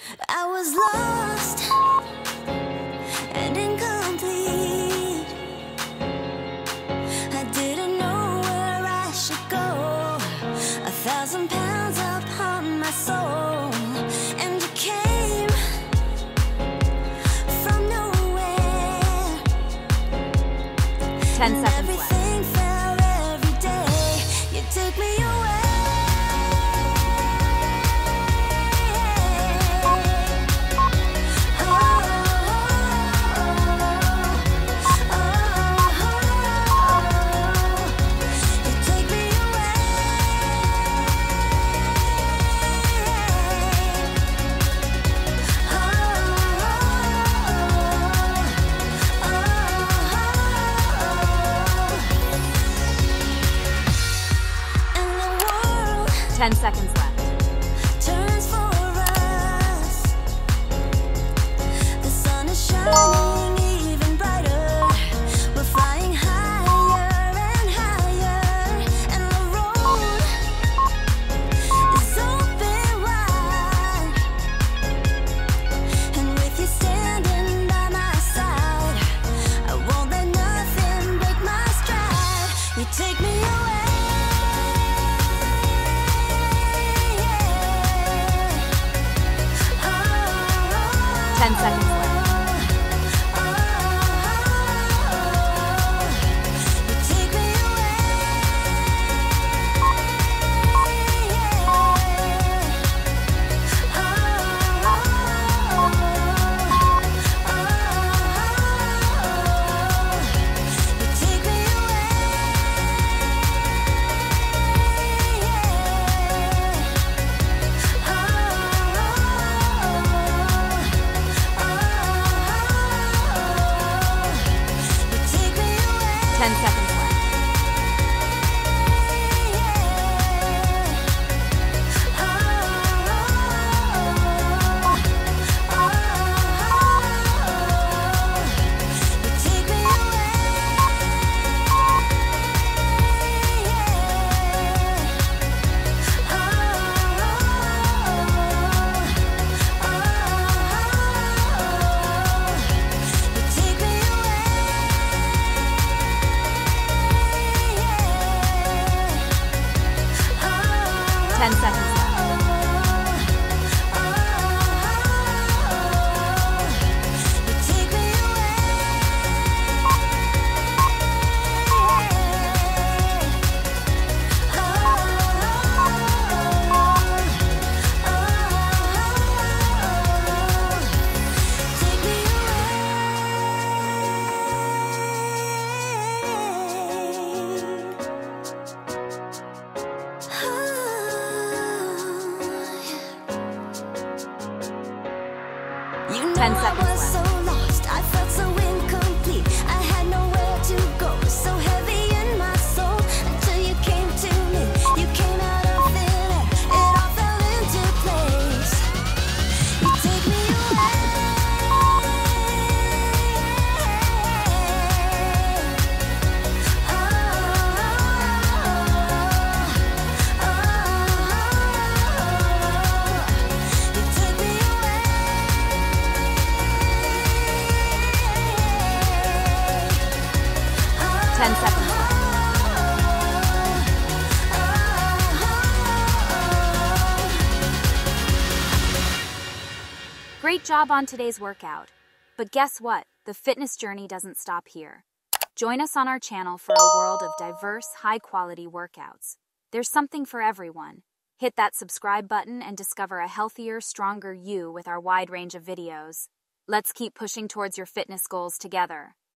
I was lost and incomplete. I didn't know where I should go. 1,000 pounds upon my soul, and you came from nowhere. 10 seconds left. Everything fell every day. You took me away. And the world 10 seconds left. turns for us. The sun is shining even brighter. We're flying higher and higher, and the road is open wide. And with you standing by my side, I won't let nothing break my stride. You take me away. 10 seconds left. You take me away. You take me away. 10 seconds left. Ten seconds left. You know 10 I seconds was so left. lost, I felt so incomplete. I had nowhere to go, so heavy in my soul. Until you came to me, you came out of thin air. It all fell into place. You take me away. You take me away. 10 seconds left. Great job on today's workout. But guess what? The fitness journey doesn't stop here. Join us on our channel for a world of diverse, high-quality workouts. There's something for everyone. Hit that subscribe button and discover a healthier, stronger you with our wide range of videos. Let's keep pushing towards your fitness goals together.